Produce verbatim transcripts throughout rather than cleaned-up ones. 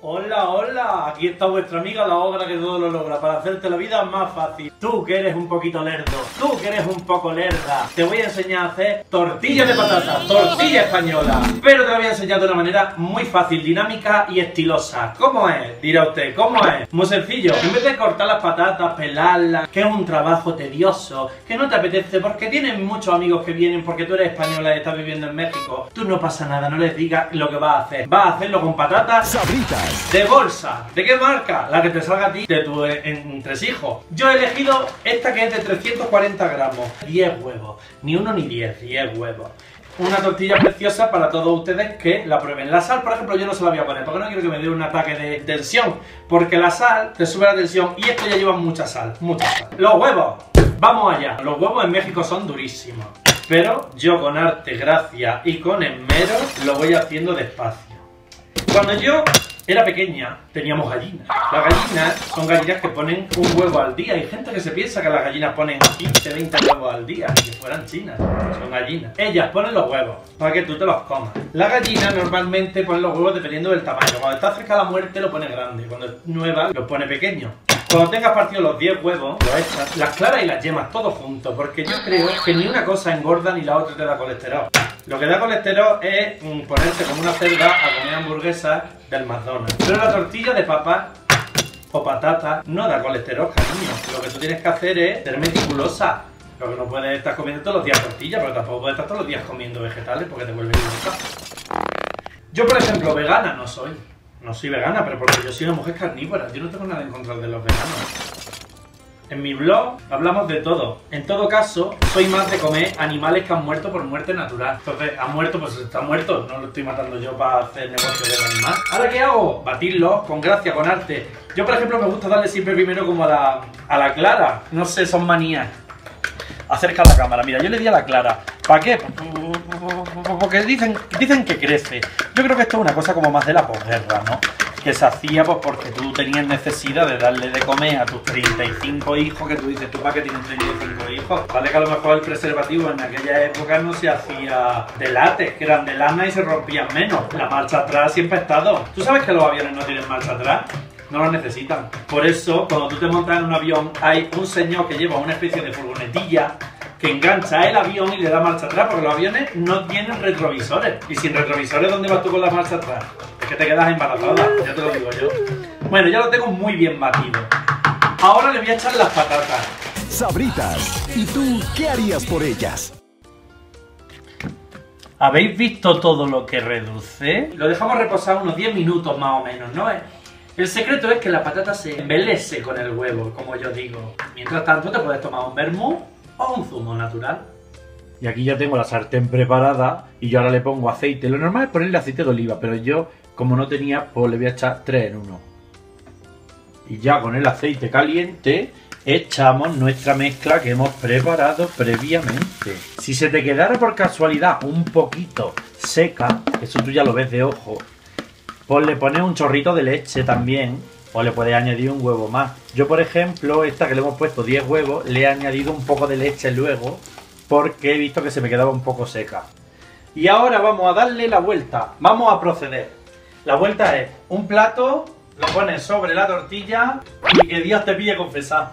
Hola, hola, aquí está vuestra amiga la ogra que todo lo logra para hacerte la vida más fácil. Tú que eres un poquito lerdo, tú que eres un poco lerda, te voy a enseñar a hacer tortillas de patata, tortilla española. Pero te la voy a enseñar de una manera muy fácil, dinámica y estilosa. ¿Cómo es? Dirá usted, ¿cómo es? Muy sencillo, en vez de cortar las patatas, pelarlas, que es un trabajo tedioso, que no te apetece porque tienes muchos amigos que vienen porque tú eres española y estás viviendo en México, tú no pasa nada, no les digas lo que vas a hacer. Vas a hacerlo con patatas Sabritas de bolsa. ¿De qué marca? La que te salga a ti de tu entresijos. Yo he elegido esta que es de trescientos cuarenta gramos. diez huevos. Ni uno ni diez, diez huevos. Una tortilla preciosa para todos ustedes que la prueben. La sal, por ejemplo, yo no se la voy a poner porque no quiero que me dé un ataque de tensión. Porque la sal te sube la tensión y esto ya lleva mucha sal. Mucha sal. Los huevos. Vamos allá. Los huevos en México son durísimos. Pero yo con arte, gracia y con esmero lo voy haciendo despacio. Cuando yo era pequeña, teníamos gallinas. Las gallinas son gallinas que ponen un huevo al día. Hay gente que se piensa que las gallinas ponen quince, veinte huevos al día, y que fueran chinas. Son gallinas. Ellas ponen los huevos para que tú te los comas. La gallina normalmente pone los huevos dependiendo del tamaño. Cuando está cerca de la muerte lo pone grande. Cuando es nueva los pone pequeños. Cuando tengas partido los diez huevos, lo echas, las claras y las yemas, todo juntos, porque yo creo que ni una cosa engorda ni la otra te da colesterol. Lo que da colesterol es mm, ponerte como una cerda a comer hamburguesas del McDonald's. Pero la tortilla de papa o patata no da colesterol, cariño. Lo que tú tienes que hacer es ser meticulosa. Lo que no puedes estar comiendo todos los días tortilla, pero tampoco puedes estar todos los días comiendo vegetales porque te vuelve loca. Yo, por ejemplo, vegana no soy. No soy vegana, pero porque yo soy una mujer carnívora. Yo no tengo nada en contra de los veganos. En mi blog hablamos de todo. En todo caso, soy más de comer animales que han muerto por muerte natural. Entonces, han muerto, pues están muertos. No lo estoy matando yo para hacer negocio del animal. ¿Ahora qué hago? Batirlos con gracia, con arte. Yo, por ejemplo, me gusta darle siempre primero como a la, a la clara. No sé, son manías. Acerca la cámara. Mira, yo le di a la clara. ¿Para qué? Porque dicen, dicen que crece. Yo creo que esto es una cosa como más de la posguerra, ¿no? Que se hacía pues porque tú tenías necesidad de darle de comer a tus treinta y cinco hijos, que tú dices, ¿tú para qué tienes treinta y cinco hijos? Vale que a lo mejor el preservativo en aquella época no se hacía de látex, que eran de lana y se rompían menos. La marcha atrás siempre ha estado. ¿Tú sabes que los aviones no tienen marcha atrás? No los necesitan. Por eso, cuando tú te montas en un avión, hay un señor que lleva una especie de furgonetilla que engancha el avión y le da marcha atrás, porque los aviones no tienen retrovisores. Y sin retrovisores, ¿dónde vas tú con la marcha atrás? Es que te quedas embarazada, ya te lo digo yo. Bueno, ya lo tengo muy bien batido. Ahora le voy a echar las patatas. Sabritas. ¿Y tú qué harías por ellas? ¿Habéis visto todo lo que reduce? Lo dejamos reposar unos diez minutos más o menos, ¿no? El secreto es que la patata se embelese con el huevo, como yo digo. Mientras tanto te puedes tomar un vermú o un zumo natural. Y aquí ya tengo la sartén preparada y yo ahora le pongo aceite. Lo normal es ponerle aceite de oliva, pero yo, como no tenía, pues le voy a echar tres en uno. Y ya con el aceite caliente echamos nuestra mezcla que hemos preparado previamente. Si se te quedara por casualidad un poquito seca, eso tú ya lo ves de ojo, pues le pones un chorrito de leche también, o le puedes añadir un huevo más. Yo, por ejemplo, esta que le hemos puesto diez huevos, le he añadido un poco de leche luego, porque he visto que se me quedaba un poco seca. Y ahora vamos a darle la vuelta. Vamos a proceder. La vuelta es un plato, lo pones sobre la tortilla y que Dios te pille confesar.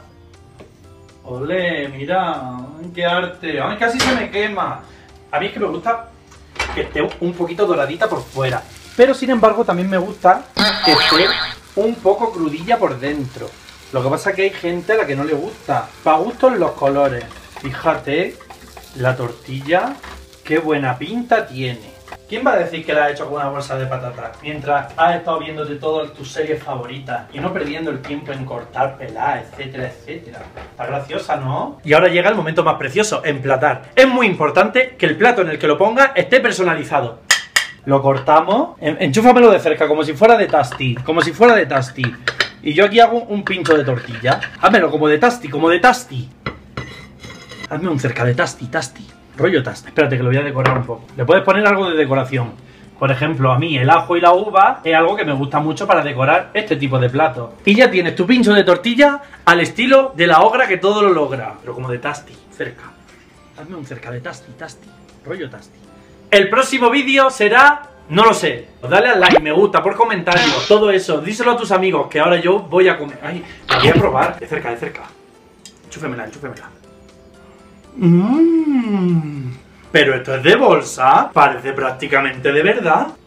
Olé, mira, qué arte. Ay, casi se me quema. A mí es que me gusta que esté un poquito doradita por fuera. Pero sin embargo también me gusta que esté un poco crudilla por dentro. Lo que pasa es que hay gente a la que no le gusta. Para gustos los colores. Fíjate, la tortilla, qué buena pinta tiene. ¿Quién va a decir que la has hecho con una bolsa de patatas? Mientras has estado viéndote todas tus series favoritas y no perdiendo el tiempo en cortar, pelar, etcétera, etcétera. Está graciosa, ¿no? Y ahora llega el momento más precioso, emplatar. Es muy importante que el plato en el que lo pongas esté personalizado. Lo cortamos, enchúfamelo de cerca, como si fuera de Tasty, como si fuera de Tasty. Y yo aquí hago un pincho de tortilla. Házmelo como de Tasty, como de Tasty. Hazme un cerca de Tasty, Tasty. Rollo Tasty. Espérate que lo voy a decorar un poco. Le puedes poner algo de decoración. Por ejemplo, a mí el ajo y la uva es algo que me gusta mucho para decorar este tipo de platos. Y ya tienes tu pincho de tortilla al estilo de la ogra que todo lo logra. Pero como de Tasty, cerca. Hazme un cerca de Tasty, Tasty. Rollo Tasty. El próximo vídeo será No lo sé. Dale al like, me gusta, por comentarios, todo eso. Díselo a tus amigos, que ahora yo voy a comer. Ay, la voy a probar. De cerca, de cerca. Enchúfemela, enchúfemela. Mmm. Pero esto es de bolsa. Parece prácticamente de verdad.